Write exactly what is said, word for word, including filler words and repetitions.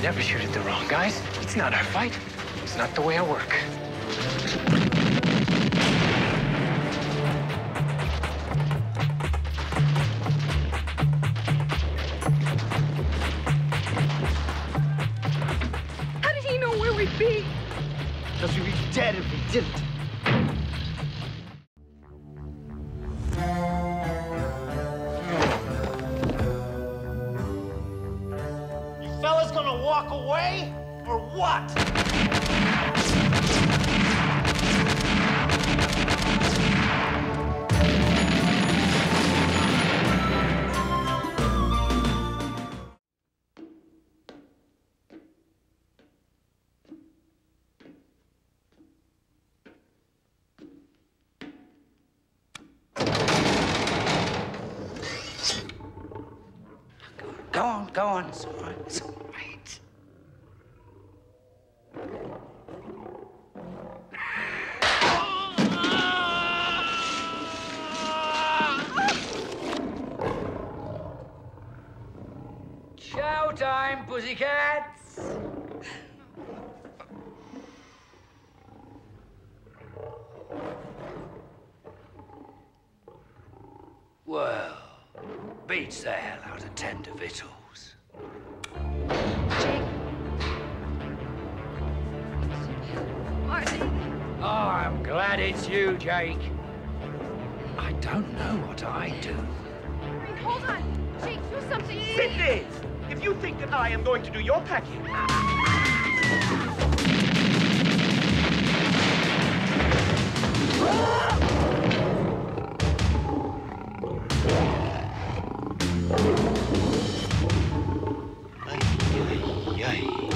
never shoot at the wrong guys. It's not our fight. It's not the way I work. How did he know where we'd be? Because we'd be dead if we didn't. You fellas gonna walk away, or what? Go on, go on. It's all right. It's all right. Showtime, pussycats! Well, beats the hell out of tender victuals. Jake. Marty. Oh, I'm glad it's you, Jake. I don't know what I'd do. Wait, hold on. Jake, do something. Sydney! If you think that I am going to do your packing... Ay, ay, ay.